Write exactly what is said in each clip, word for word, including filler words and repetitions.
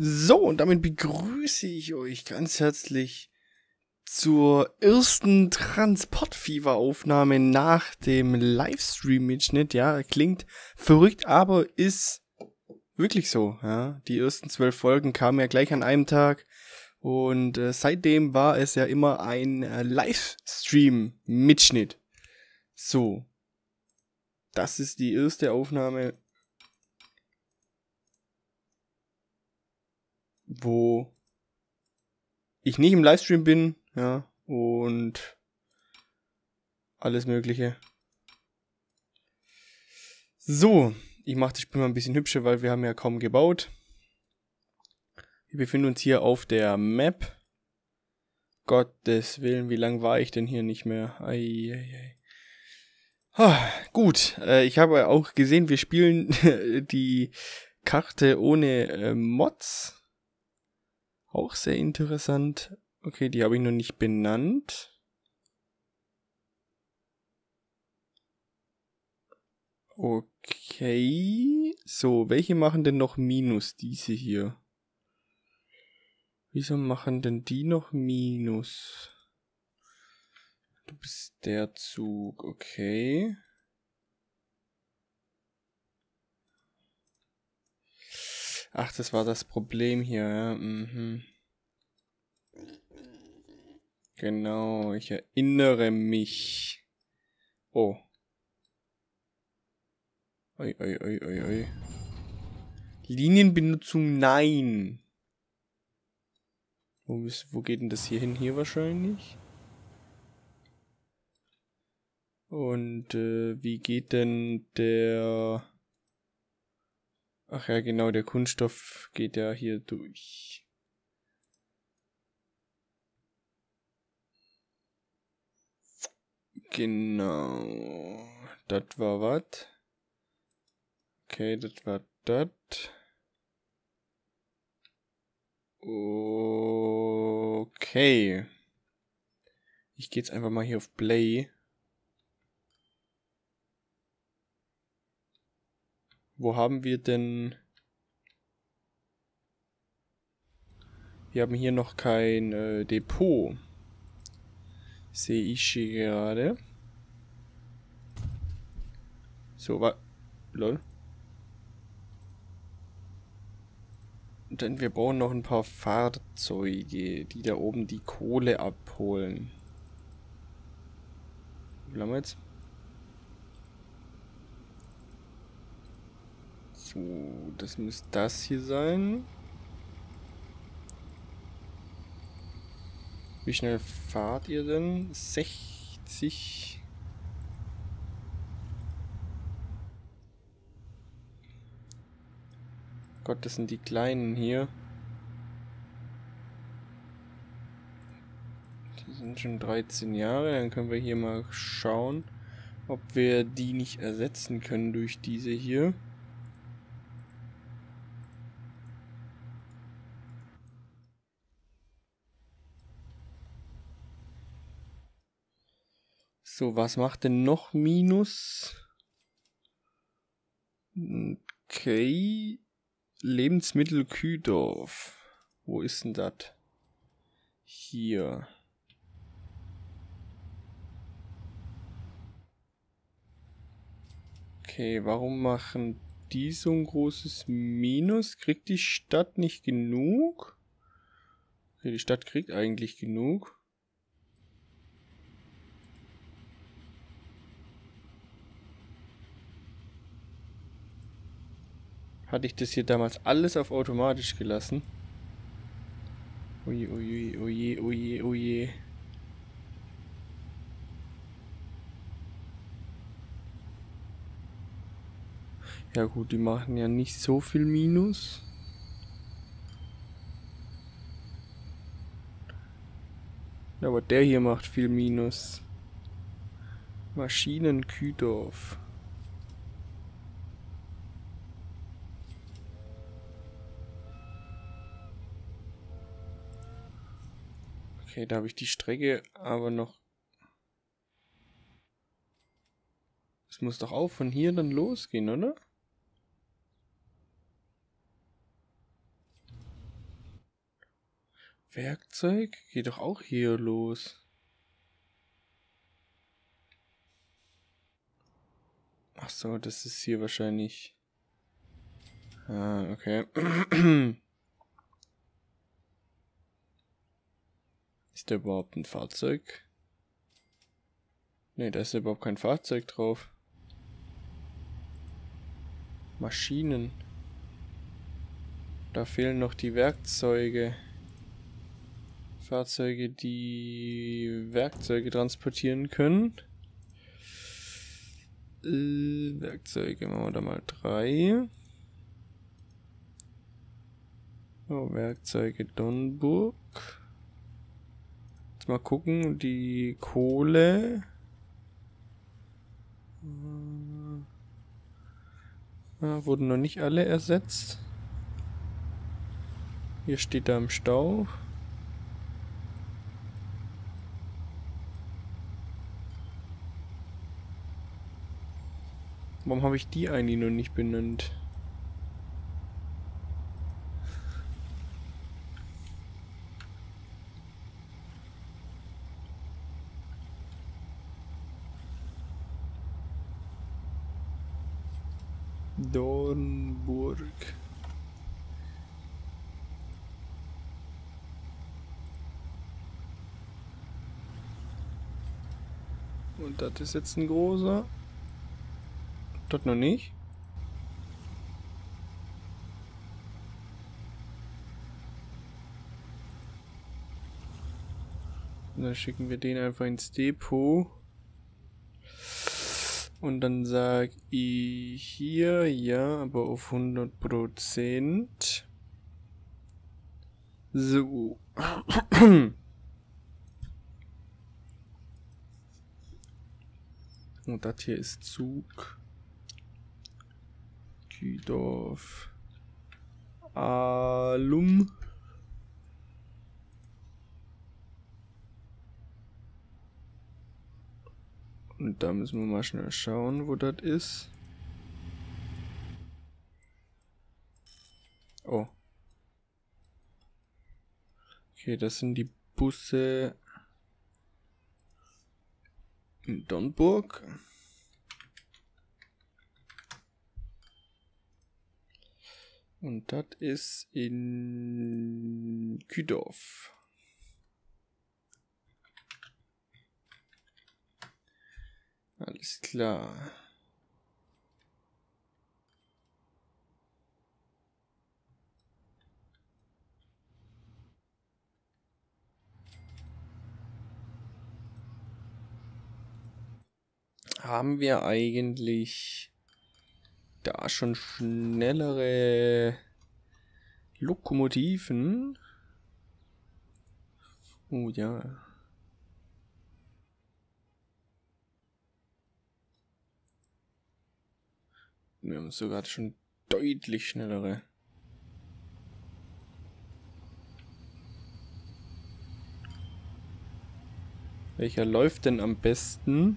So, und damit begrüße ich euch ganz herzlich zur ersten Transportfieber-Aufnahme nach dem Livestream-Mitschnitt. Ja, klingt verrückt, aber ist wirklich so. Ja, die ersten zwölf Folgen kamen ja gleich an einem Tag und äh, seitdem war es ja immer ein äh, Livestream-Mitschnitt. So, das ist die erste Aufnahme, wo ich nicht im Livestream bin, ja, und alles Mögliche. So, ich mache das Spiel mal ein bisschen hübscher, weil wir haben ja kaum gebaut. Wir befinden uns hier auf der Map. Gottes Willen, wie lang war ich denn hier nicht mehr? Ei, ei, ei. Ah, gut, äh, ich habe auch gesehen, wir spielen die Karte ohne äh, Mods. Auch sehr interessant. Okay, die habe ich noch nicht benannt. Okay. So, welche machen denn noch Minus? Diese hier. Wieso machen denn die noch Minus? Du bist der Zug, okay. Ach, das war das Problem hier, ja. Mhm. Genau, ich erinnere mich. Oh. Oi, oi, oi, oi, oi. Linienbenutzung, nein. Wo, ist, wo geht denn das hier hin? Hier wahrscheinlich. Und äh, wie geht denn der... Ach ja, genau, der Kunststoff geht ja hier durch. Genau. Das war was. Okay, das war das. Okay. Ich gehe jetzt einfach mal hier auf Play. Wo haben wir denn... Wir haben hier noch kein äh, Depot. Sehe ich hier gerade. So, wa... Lol. Denn wir brauchen noch ein paar Fahrzeuge, die da oben die Kohle abholen. Wie lange jetzt? So, das müsste das hier sein. Wie schnell fahrt ihr denn? sechzig. Gott, das sind die Kleinen hier. Die sind schon dreizehn Jahre. Dann können wir hier mal schauen, ob wir die nicht ersetzen können durch diese hier. So, was macht denn noch Minus? Okay. Lebensmittel Kühdorf. Wo ist denn das? Hier. Okay, warum machen die so ein großes Minus? Kriegt die Stadt nicht genug? Okay, die Stadt kriegt eigentlich genug. Hatte ich das hier damals alles auf automatisch gelassen? Oje, oje, oje, oje, oje. Ja gut, die machen ja nicht so viel Minus. Ja, aber der hier macht viel Minus. Maschinen Kühdorf. Okay, da habe ich die Strecke aber noch... Es muss doch auch von hier dann losgehen, oder? Werkzeug? Geht doch auch hier los. Ach so, das ist hier wahrscheinlich... Ah, okay. Ist da überhaupt ein Fahrzeug? Ne, da ist überhaupt kein Fahrzeug drauf. Maschinen. Da fehlen noch die Werkzeuge. Fahrzeuge, die Werkzeuge transportieren können. Äh, Werkzeuge, machen wir da mal drei. Oh, Werkzeuge Dornburg. Jetzt mal gucken, die Kohle. Ah, wurden noch nicht alle ersetzt. Hier steht da im Stau. Warum habe ich die eigentlich noch nicht benannt? Dornburg. Und das ist jetzt ein großer. Das noch nicht. Und dann schicken wir den einfach ins Depot. Und dann sage ich hier, ja, aber auf hundert Prozent. So. Und das hier ist Zug. Kühdorf. Alum. Und da müssen wir mal schnell schauen, wo das ist. Oh. Okay, das sind die Busse in Dornburg. Und das ist in Kühdorf. Alles klar. Haben wir eigentlich da schon schnellere Lokomotiven? Oh ja. Wir haben sogar schon deutlich schnellere. Welcher läuft denn am besten?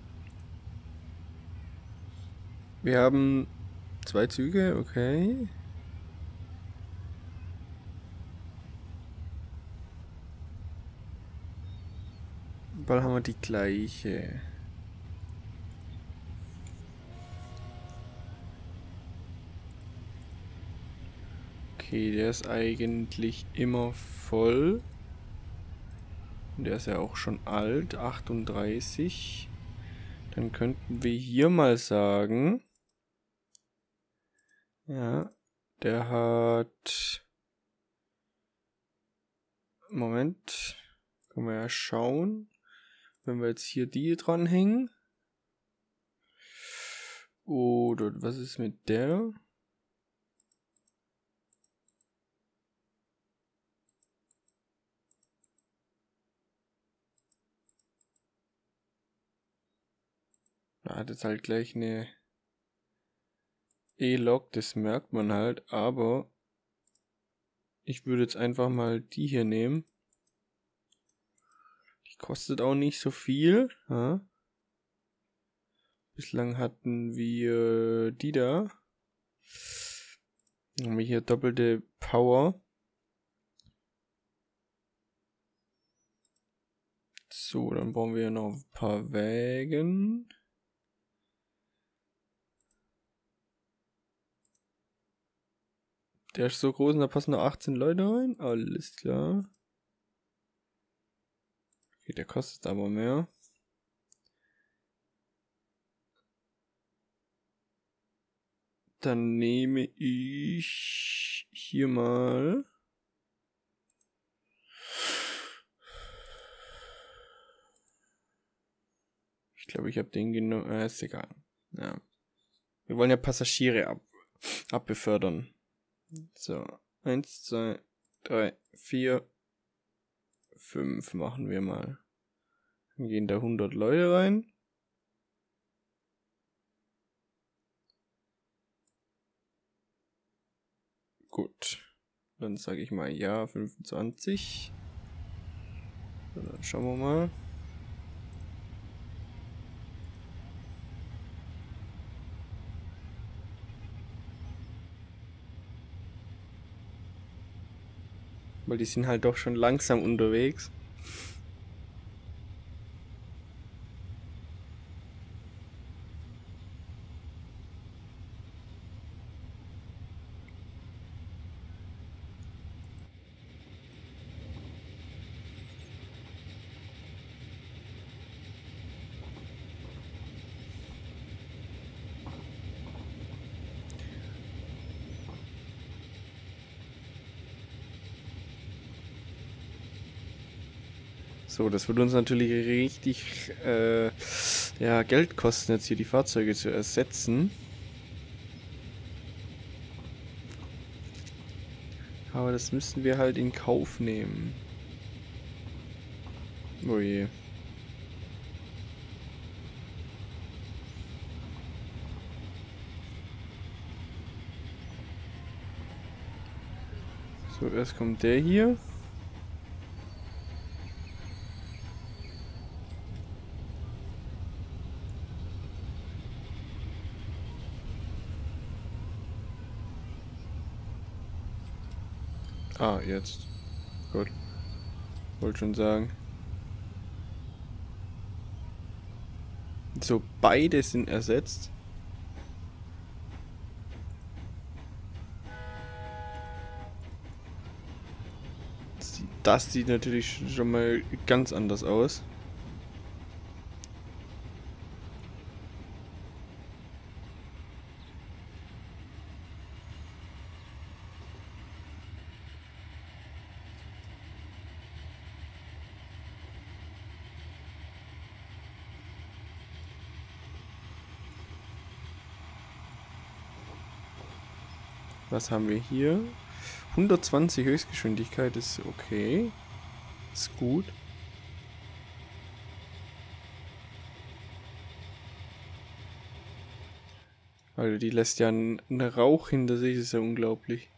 Wir haben zwei Züge, okay. Bald haben wir die gleiche. Okay, der ist eigentlich immer voll. Und der ist ja auch schon alt, achtunddreißig. Dann könnten wir hier mal sagen, ja, der hat, Moment, können wir ja schauen, wenn wir jetzt hier die dranhängen. Oder was ist mit der? Da hat jetzt halt gleich eine E-Lok, das merkt man halt, aber ich würde jetzt einfach mal die hier nehmen. Die kostet auch nicht so viel. Ja. Bislang hatten wir die da. Dann haben wir hier doppelte Power. So, dann brauchen wir noch ein paar Wägen. Der ist so groß und da passen noch achtzehn Leute rein. Alles klar. Okay, der kostet aber mehr. Dann nehme ich hier mal. Ich glaube, ich habe den genommen. Äh, ist egal. Ja. Wir wollen ja Passagiere ab abbefördern. So. Eins, zwei, drei, vier, fünf machen wir mal. Dann gehen da hundert Leute rein. Gut. Dann sage ich mal ja, fünfundzwanzig. So, dann schauen wir mal. Weil die sind halt doch schon langsam unterwegs. So, das wird uns natürlich richtig äh, ja, Geld kosten, jetzt hier die Fahrzeuge zu ersetzen. Aber das müssen wir halt in Kauf nehmen. Oh je. So, erst kommt der hier. Ah, jetzt. Gut. Wollte schon sagen. So, beide sind ersetzt. Das sieht natürlich schon mal ganz anders aus. Was haben wir hier? hundertzwanzig Höchstgeschwindigkeit ist okay. Ist gut. Weil die lässt ja einen Rauch hinter sich, ist ja unglaublich.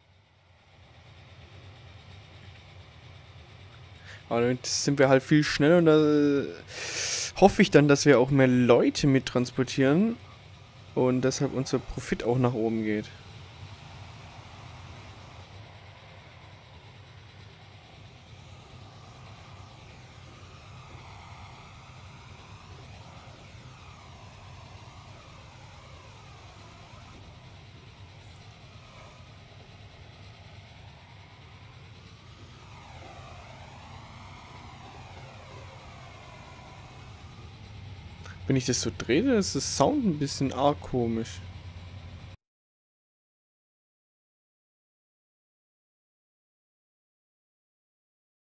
Aber damit sind wir halt viel schneller und da hoffe ich dann, dass wir auch mehr Leute mit transportieren und deshalb unser Profit auch nach oben geht. Wenn ich das so drehe, ist das Sound ein bisschen arg komisch.